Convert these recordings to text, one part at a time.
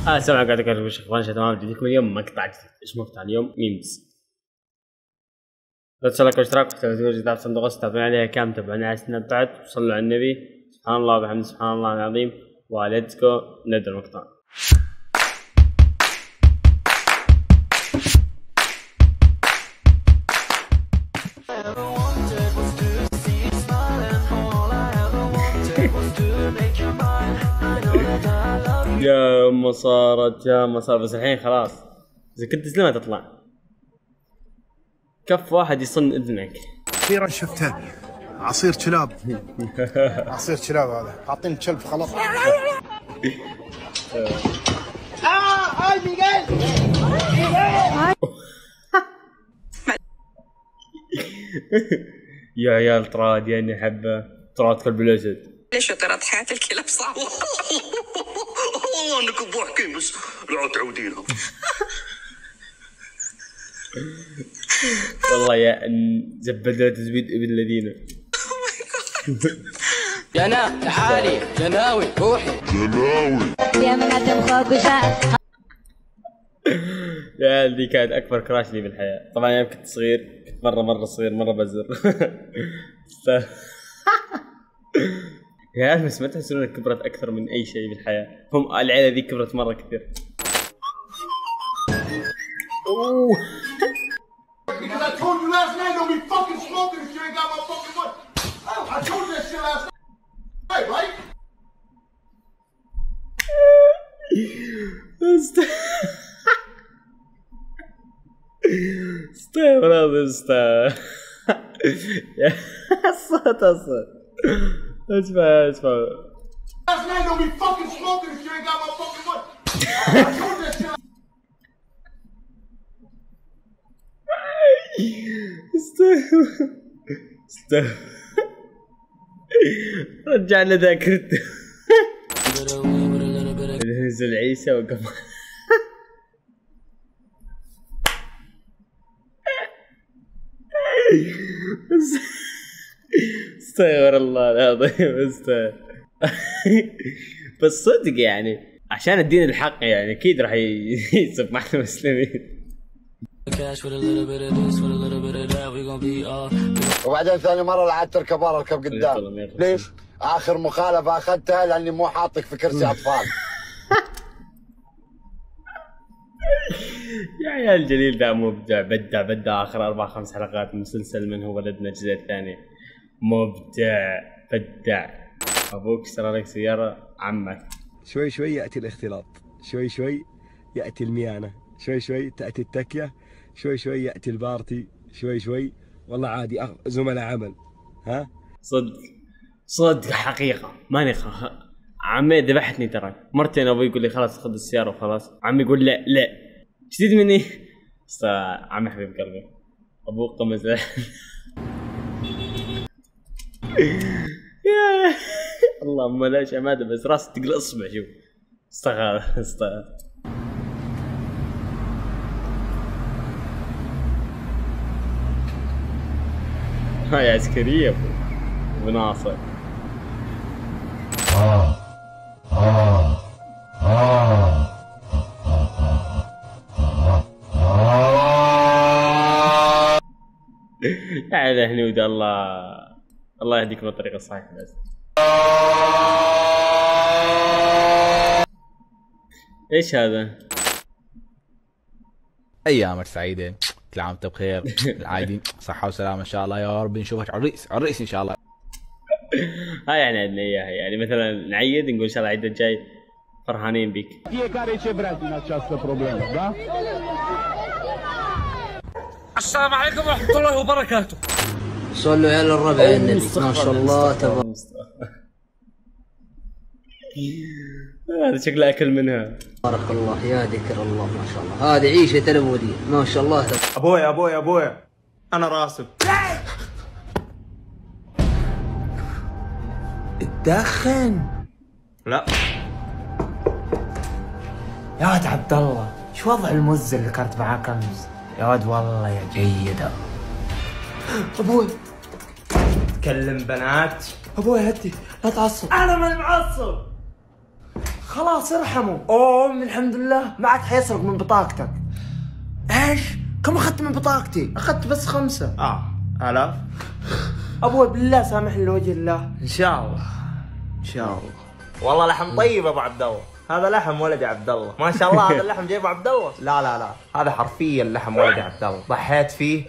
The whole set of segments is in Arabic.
السلام عليكم ورحمة الله وبركاته. تمام جديد لكم اليوم مقطع جديد. ايش مقطع اليوم؟ ميمز. لا تنسوا لايك واشتراك وتفعيل جديد صندوق تابعون عليها كام تابعونا على سناب بعد وصلوا على النبي. سبحان الله وبحمده سبحان الله العظيم. وليتس جو نبدأ المقطع. يا ما صارت بس الحين خلاص اذا كنت تسلمها تطلع كف واحد يصن اذنك. اخيرا شفته عصير كلاب. عصير كلاب هذا حاطين كلب خلاص. هاي ميغيل. يا عيال ترى يعني حبه ترى كلب الاسد. ليش طرت حياة الكلاب صعبة؟ والله انكم ضاحكين بس لا تعودينها. والله يا زبدة تزبيد ابن الذين. جنا تعالي جناوي روحي يا من هتمخك وشاف. يا دي كانت اكبر كراش لي بالحياة. طبعا يوم كنت صغير كنت مرة صغير مرة بزر. يا بس ما تحسون انك كبرت اكثر من اي شيء بالحياة؟ هم العيلة ذي كبرت مرة كثير. اوه Because I told you last night don't be fucking smoking if you ain't got my fucking money. I told you that shit last night, right? استغفر الله الصوت اسمع Last night don't be fucking smoking if you ain't got my fucking money. I told you that shit. رجعنا ذاكرته. نزل عيسى وقف. استغفر الله العظيم. بس صدق يعني عشان الدين الحق يعني اكيد راح يسب مع المسلمين. وبعدين ثاني مرة لا عاد تركب ورا اركب قدام. ليش؟ آخر مخالفة أخذتها لأني مو حاطك في كرسي أطفال. يا عيال جليل ذا مبدع. بدع آخر 4-5 حلقات من مسلسل من هو ولدنا الجزء الثاني. مبدع بدع. أبوك اشترى لك سيارة عمك. شوي يأتي الاختلاط، شوي يأتي الميانة، شوي تأتي التكية، شوي يأتي البارتي، شوي والله عادي زملاء عمل. ها صدق حقيقة ماني عمي ذبحتني ترى. مرتين ابوي يقول لي خلاص خذ السيارة وخلاص. عمي يقول لا شديد مني. عمي حبيب قلبي ابوك قمز. يا اللهم لا شماتة بس راسي تقل اصبع. شوف استغفر هاي عسكرية ابو ناصر. يا هنود الله يهديكم الطريق الصحيح. بس ايش هذا؟ ايامك سعيده، كل عام وانت بخير. العايدين صحه وسلامه ان شاء الله يا رب. نشوفك على الرئيس ان شاء الله. هاي يعني عندنا اياها يعني مثلا نعيد نقول ان شاء الله العيد الجاي فرحانين بك. السلام عليكم ورحمة الله وبركاته. صلوا على الربع النبي ما شاء الله تبارك. هذا شكله اكل منها. بارك الله يا ذكر الله ما شاء الله. هذه عيشة الأبودية ما شاء الله. ابويا انا راسب. تدخن؟ لا يا واد عبد الله شو وضع المز اللي كانت معاك امس؟ يا واد والله يا جيدة. ابوي تكلم بنات. ابوي هدي لا تعصب. انا من معصب. خلاص ارحمه. اوه الحمد لله ما عاد حيسرق من بطاقتك. ايش؟ كم اخذت من بطاقتي؟ اخذت بس 5. 1000. ابوي بالله سامحني لوجه الله. ان شاء الله ان شاء الله. والله لحم طيب ابو عبد الله، هذا لحم ولدي عبد الله، ما شاء الله. هذا اللحم جايبه عبد الله. لا لا لا، هذا حرفيا لحم ولدي عبد الله، ضحيت فيه.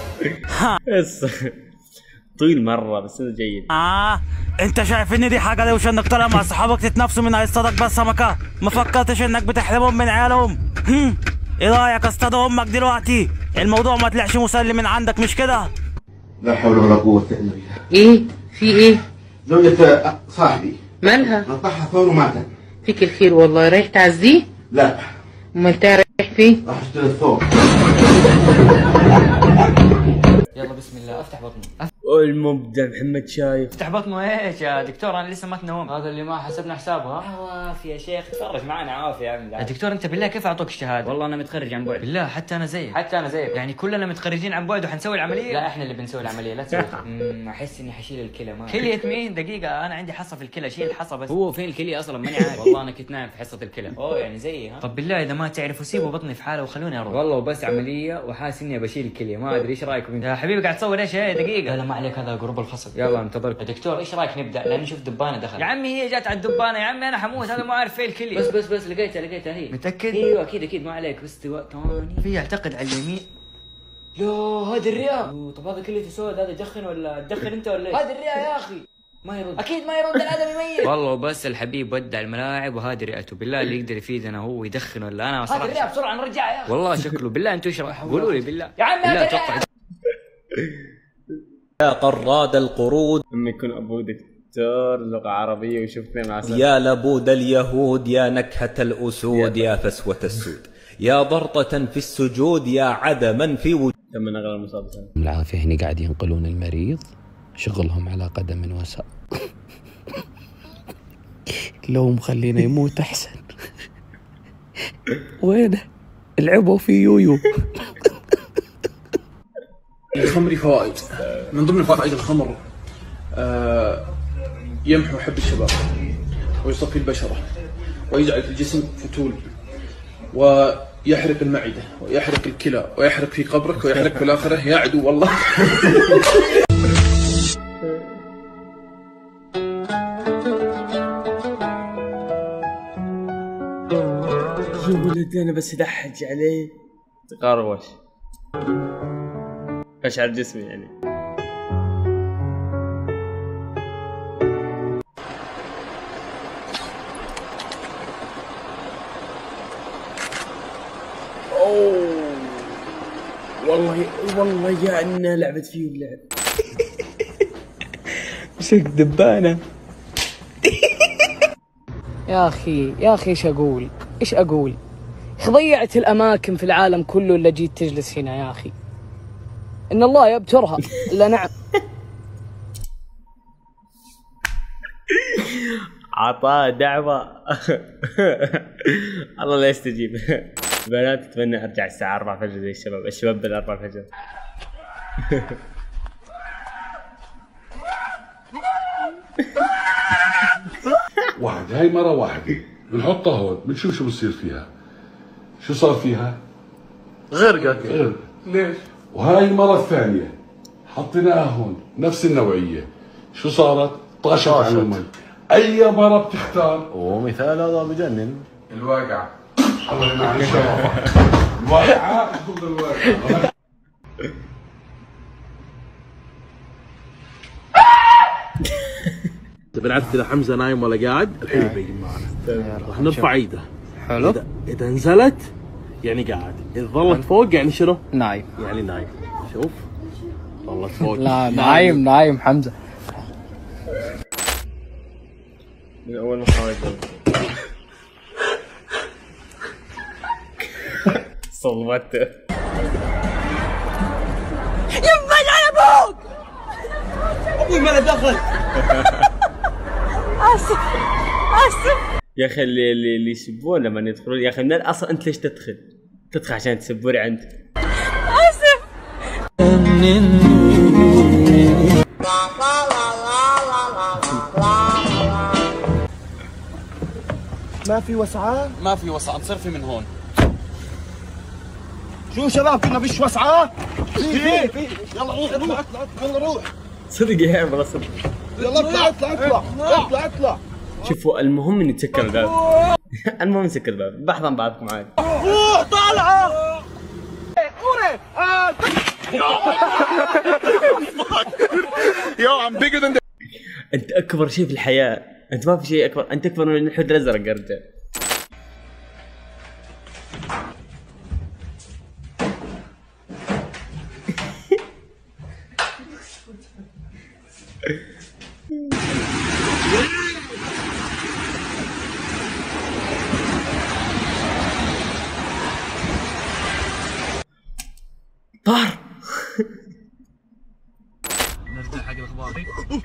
طويل مره بس انه جيد. انت شايف ان دي حاجه لو انك طالع مع صحابك تتنافسوا من هيصطادك بس سمكه؟ ما فكرتش انك بتحرمهم من عيالهم؟ ايه رايك اصطادوا امك دلوقتي؟ الموضوع ما طلعش مسلي من عندك مش كده؟ لا حول ولا قوة إلا بالله. ايه في ايه؟ زوجة صاحبي مالها؟ نطحها ثور وماتت. فيك الخير والله. رايح تعزيه؟ لا. امال انت رايح فين؟ راح اشتري الثور. يلا بسم الله افتح بطنه. المبدع محمد شايف. افتح بطنه ايش يا دكتور؟ انا لسه ما تنوم. هذا اللي ما حسبنا حسابها. عافيه يا شيخ، تفرج معنا عافيه يا عم. يا دكتور انت بالله كيف اعطوك الشهاده؟ والله انا متخرج عن بعد. بالله حتى انا زيك. حتى انا زيك يعني كلنا متخرجين عن بعد وحنسوي العمليه؟ لا احنا اللي بنسوي العمليه لا تسوي. احس اني حشيل الكلى. ما كليه مين؟ دقيقه انا عندي حصه في الكلى، شيل الحصه بس. هو فين الكليه اصلا ماني عارف. والله انا كنت نايم في حصه الكلى. اوه يعني زيي ها. طب بالله اذا ما تعرفوا سيبوا بطني في حاله وخلوني اروح. والله وبس عمليه وحاسس اني بشيل الكليه، ما ادري ايش رايكم يا حبيبي؟ قاعد تصور ايش؟ هي دقيقه. لا ما عليك، هذا جروب الفصل. يلا انتظرك يا دكتور. ايش رايك نبدا؟ لاني شفت دبانه دخل. يا عمي هي جات على الدبانه يا عمي، انا حموت. هذا ما عارف فين الكليه. بس لقيتها هي. متاكد؟ ايوه اكيد ما عليك. بس ثاني في اعتقد على اليمين. يو هذه الرئه. طب هذا كليته سود، هذا يدخن ولا تدخن انت ولا ايش؟ هذه الرئه يا اخي. ما يرد اكيد ما يرد، الادمي ميت. والله بس الحبيب ودع الملاعب وهذه رئته. بالله اللي يقدر يفيدنا هو يدخن ولا انا صراحه. هذه الرئه بسرعه نرجعها يا اخي. والله شكله بالله انتم ايش قولوا لي بالله يا عمي. لا اتوقع يا قراد القرود. لما يكون ابو دكتور لغه عربيه ويشوفنا مع يا لبود اليهود، يا نكهه الاسود، يا فسوه السود، يا ضرطه في السجود، يا عدما في وجود. لما نغلى المسابقه العافيه هني قاعد ينقلون المريض، شغلهم على قدم وساق. لو مخلينا يموت احسن. وينه؟ العبوا في يويو. الخمر فوائد، من ضمن فوائد الخمر يمحو حب الشباب ويصفي البشرة ويجعل في الجسم فتول ويحرق المعدة ويحرق الكلى ويحرق في قبرك ويحرق في الآخرة يا عدو والله. يا ولدي انا بس ادحج عليه تقروش اشعر جسمي يعني. اوه والله يا انها لعبت فيه اللعب. مسك دبانه. يا اخي ايش اقول؟ يا اخي ضيعت الاماكن في العالم كله اللي جيت تجلس هنا يا اخي. ان الله يبترها. لا نعم. عطاه دعوة. الله لا يستجيب. بنات اتمنى ارجع الساعة 4 فجر زي الشباب بال 4 فجر. واحد هاي مرة واحدة بنحطها هون بنشوف شو بصير فيها. شو صار فيها؟ غرقت. ليش؟ وهاي المرة الثانية حطيناها هون نفس النوعية، شو صارت؟ طاشت على المي. أي مرة بتختار؟ ومثال هذا بجنن. الواقعة. الله يمنع الشرف. الواقعة ضد الواقعة. بنعرف اذا حمزه نايم ولا قاعد. الحين بيجي معنا راح نرفع ايده. حلو. اذا نزلت يعني قاعد، اذا ظلت فوق يعني شنو؟ نايم. يعني نايم. شوف ظلت فوق. لا نايم حمزه. من اول محاولة صلمته. ينبل على ابوك. ابوي ما له دخل. اسف يا اخي اللي يسبون لما يدخلون. يا اخي من الاصل انت ليش تدخل عشان تسبوني عند. اسف. ما في وسعة؟ ما في وسعة، نصرفي من هون. شو شباب كنا فيش وسعة؟ في يلا روح يلا روح. صدق يا والله صدق. يلا اطلع. شوفوا المهم اني تسكر الباب. المهم نسكر الباب، بحضن بعضكم عادي. روح طالعة. Yo, I'm bigger than that. انت اكبر شيء في الحياة، انت ما في شيء اكبر، انت اكبر من الحوت الازرق يا رجال. طار. نرجع حق الاخبار.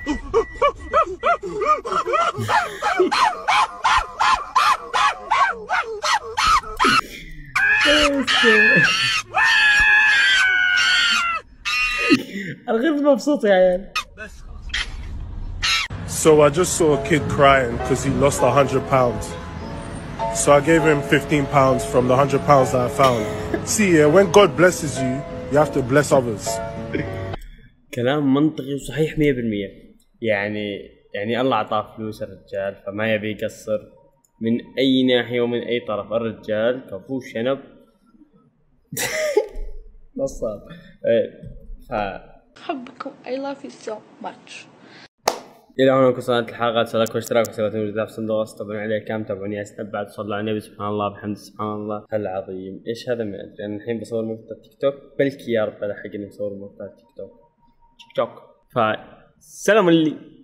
الغرب مبسوط يا عيال. So I just saw a kid crying because he lost 100 pounds. So I gave him 15 pounds from the 100 pounds that I found. See, when God blesses you, you have to bless others. كلام منطقي وصحيح 100%. يعني الله اعطاه فلوس الرجال، فما يبي يقصر من اي ناحيه ومن اي طرف. الرجال كفو شنب. نصاب. أحبكم. I love you so much. إلى هنا نكون وصلنا الحلقة. تسلكوا واشتراكوا وسووا تنوير في صندوق الوصف. طبعا عليه كام تابعوني اسناب بعد صلوا على النبي سبحان الله بحمد سبحان الله العظيم. ايش هذا ما ادري. انا الحين بصور مقطع تيك توك، بلكي يا رب الحق اني بصور مقطع تيك توك. فسلام اللي